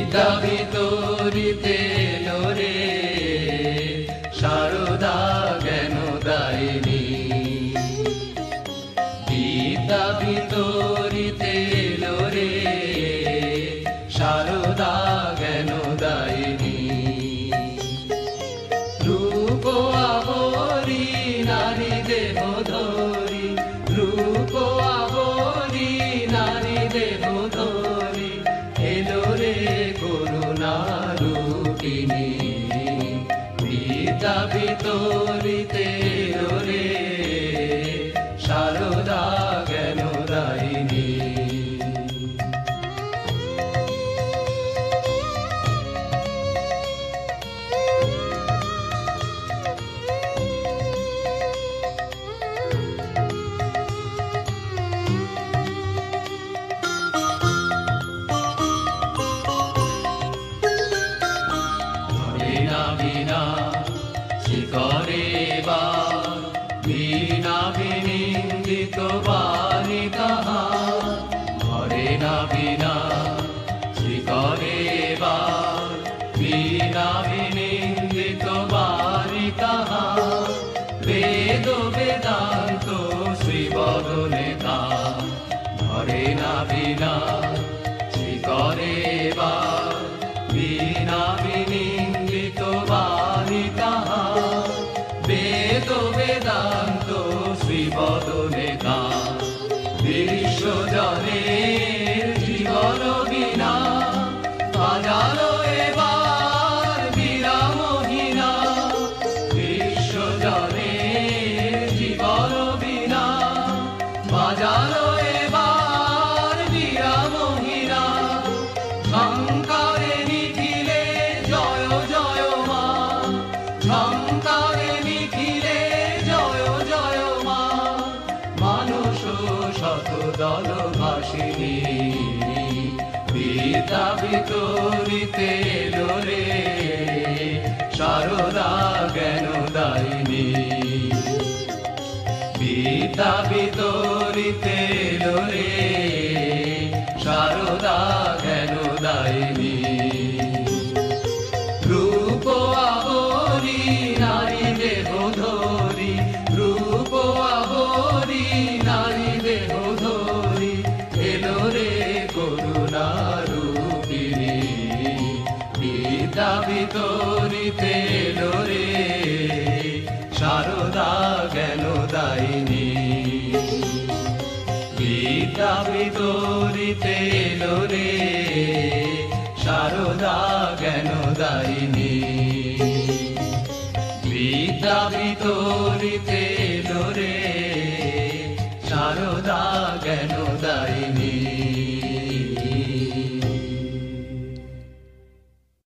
বিদ্যা ভিতরিতে লোরে সারদা জ্ঞান দায়িনী। বিদ্যা ভিতরিতে লোরে সারদা জ্ঞান দায়িনী। রূপ আবরি নারী দেহ ধরি, রূপ আবরি নারী দেহ ধরি, এলো রে করুণা রূপিণী। বিদ্যা ভিতরিতে এলো রে সারদা জ্ঞান দায়িনী। বীণা শিখরে বা বীণা বিনিন্দিত বাণী তাহার, ধরে না বীণা শিখরে বা বীণা বিনিন্দিত বাণী তাহার, বেদ বেদান্ত শ্রীবদনে তার, ধরে না বীণা শিখরে বা বীণা বিনিন্দিত বাণী তাহার, বেদ বেদান্ত শ্রীবদনে তার। বিশ্বজনের জীবন বীণা বাজালো এবার বীণা মোহিনা। বিশ্বজনের জীবন বীণা বাজালো এবার বীণা মোহিনা। ঝঙ্কারে নিখিলে জয় জয় মা, ঝঙ্কারে নিখিলে জয় জয় মা। মানুষ শত দল ভাসিনী, বিদ্যা ভিতরিতে এলো রে সারদা জ্ঞান দায়িনী। বিদ্যা ভিতরিতে এলো রে সারদা জ্ঞান দায়িনী। রূপ আবরি নারী দেহ ধরি, রূপ আবরি নারী দেহ ধরি, এলো রে করুণা রূপিণী। বিদ্যা ভিতরিতে এলো রে সারদা জ্ঞান দায়িনী। বিদ্যা ভিতরিতে এলো রে সারদা জ্ঞান দায়িনী। বিদ্যা ভিতরিতে